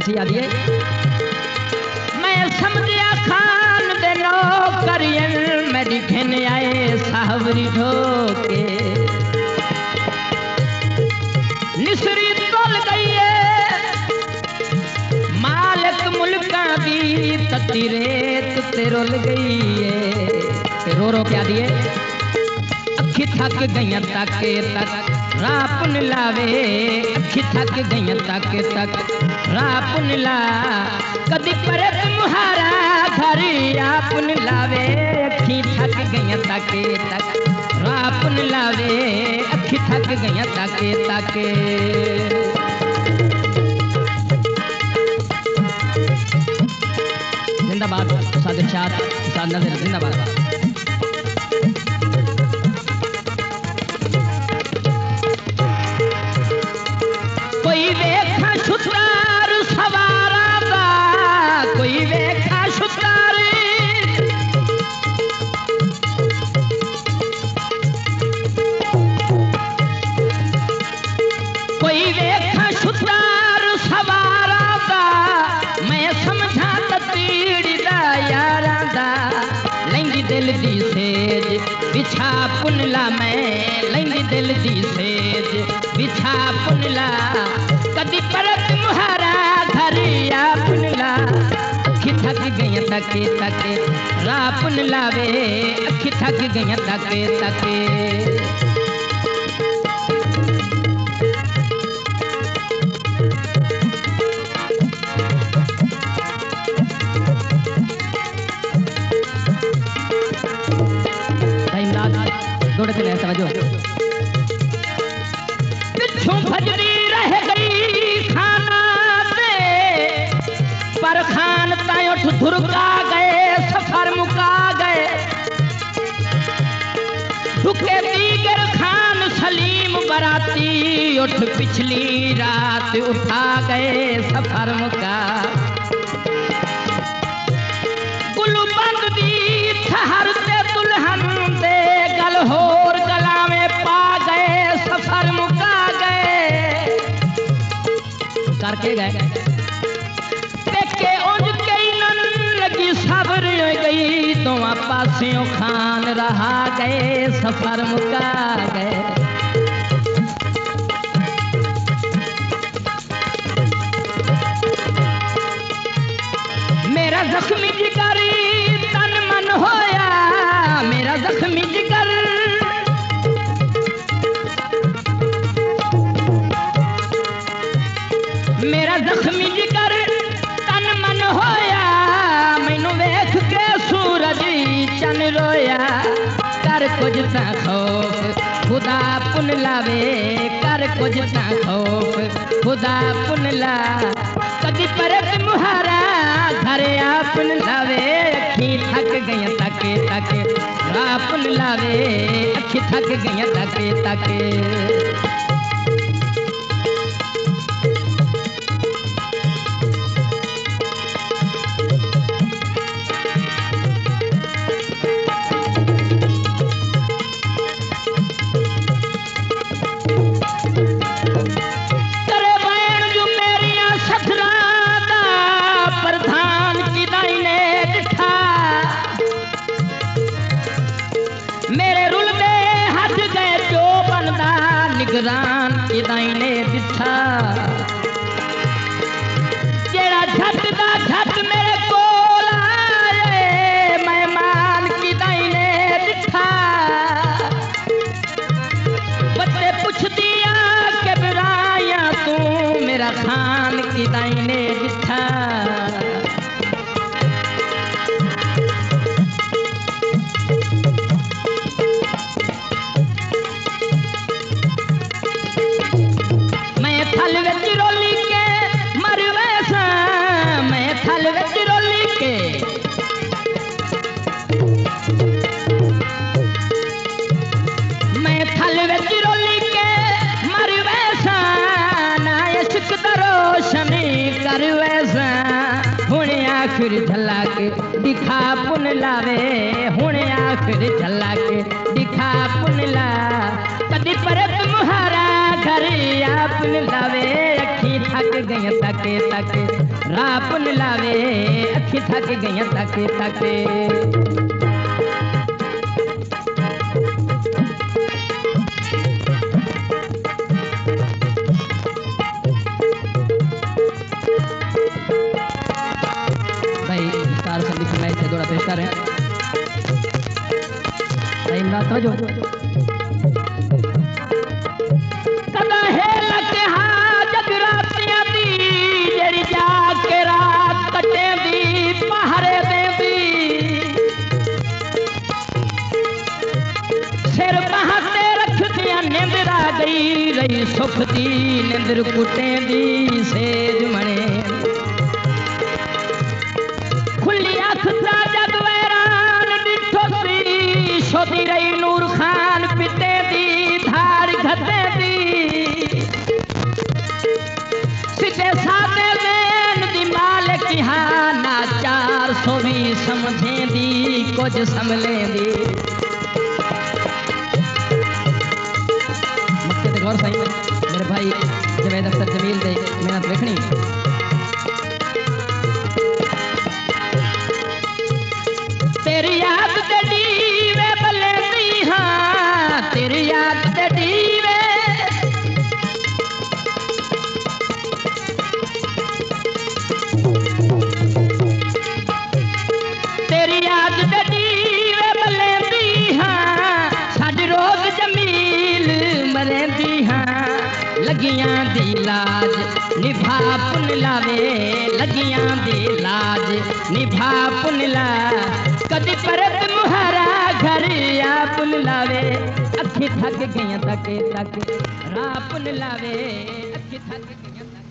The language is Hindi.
कैसी याद है? मैं समझिया खान दे नौकरियन मेरी घिन आए सावरी ढोके निसरी तोल गई है मालिक मुल्का दी तती रेत ते रोल गई है। रो रो क्या दिए अखी थक गई ताके तक रापुन लावे अखी थक गई ताके तक रापुन ला कदी परत मुहारा घर आपुन लावे अखी थक गई ताके तक रापुन लावे अखी थक गई ताके ताके। जिंदाबाद सादिक शाह साध नजर जिंदाबाद। कोई वेखा शुतार सवारा दा कोई वेखा शुतार कोई वेखा शुतार सवारा दा मैं समझा ततीड़ी दा यारा दा लैंदी दिल दी सेज बिछा पुनला मैं लैंदी दिल दी सेज बिछा पुनला कदी परत मुहारा घर पुनला अखी थक गई तके तके रापुन लावे अखी थक गई तके तके। दौड़े चले समझो पिछू भजरी रह गई खाना पे पर खान ताई उठ धुरका गए सफर मुका गए ढुके दीगर खान सलीम बराती उठ पिछली रात उठा गए सफर मुका कुल बंद दी ठहर से दुल्हन दे गल होर गला में पा गए सफर मुका गए करके गए देखे उज के नन लगी सबर गई तो पासियों खान रहा गए सफर मुका गए। मेरा जख्मी जिगर तन मन होया मेरा जख्मी जिगर मेरा जख्मी जिगर तन मन होया मैनू वेख के सूरज चन रोया कर कुछ ता खौफ खुदा पुन लावे कर कुछ ता खौफ खुदा पुन ला कदी परत मुहारा घर आपुन लावे अखी थक गई तके तके रापुन लावे अखी थक गई तके तके। निगरान इदाइने दिठा जेड़ा झट दा झट मेरे कोल आए मेहमान की दाइने दिठा बच्चे पुछ दिया के बिराया तू मेरा खान की दाइने दिठा थल विच रोली के मर वैसा मैं थल विच रोली के मैं थल विच रोली के मर वैसा ना इश्क दा रोशनी कर वैसा हुण आखिर झला के दिखा पुन लावे हुण आखिर झला के दिखा पुन ला कदी परत मुहारा घर आपुन लावे अखी थक गई ताके ताके राह पुन लावे अखी थक गई ताके ताके पेश कर रहे हैं जो कदा है लकहा जगरातियां दी जेड़ी जाग के रात कटे दी पहरे दे दी सिर बहाते रखदियां निंदरा गई रही सुख दी निंदर कुटे दी सेज मने छोटी रही नूर खान पिते दी धार घटे दी सीधे सादे वेन दी मालिक ना 400 भी समझे दी कुछ संभले दी मक्के ते गौर सही मेरे भाई जवेद अख्तर जमील दे मेहनत देखनी तेरी याद ते दीवे बलेंदी हाँ तेरी याद ते दीवे तेरी याद ते दीवे बलेंदी हाँ साडी रोज जमील मरेंदी हाँ लगियां दी लाज निभा पुन लावे लगियां दी लाज निभा पुन ला कदी परत मुहारा घर आप लावे अखी थक गई ताके ताके राह पुन लावे अखी थक गई